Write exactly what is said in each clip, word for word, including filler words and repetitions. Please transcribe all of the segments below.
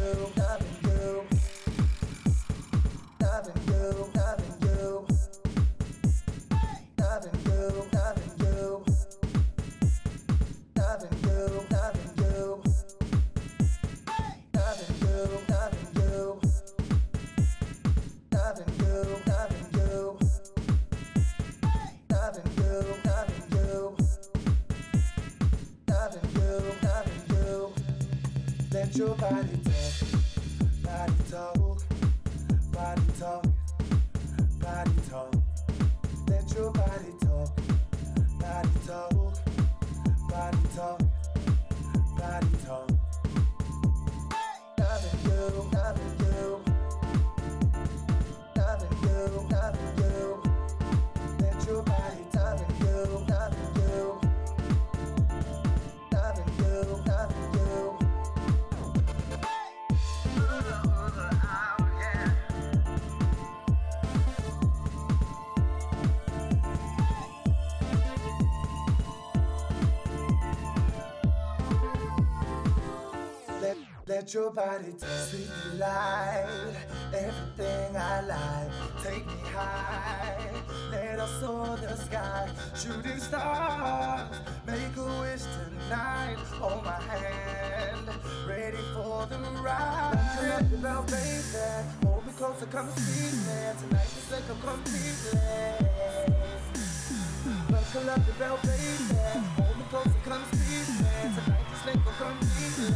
Let your body talk, body talk, body talk, body talk. Let your body talk, body talk, body talk, body talk. Loving you, loving you, loving you, loving you. Let your body loving you, loving you, loving you, loving you. Let, let your body talk. Sweet delight, everything I like. Take me high, let us soar the sky. Shooting stars, make a wish tonight. Hold my hand, ready for the ride. Come up your bell, baby. Hold me closer, come speak me. Tonight is like I'm completely. Buckle up the bell, baby. Hold me closer, come speak me. Tonight is like I'm completely.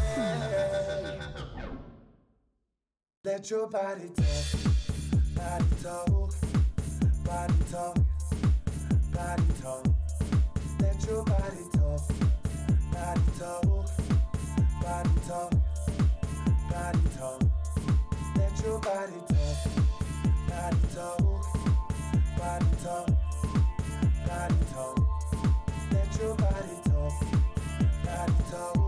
Let your body talk, body talk, body talk, body talk. Let your body talk, body talk, body talk, body talk. Let your body talk, body talk, body talk, body talk. Let your body talk, body talk.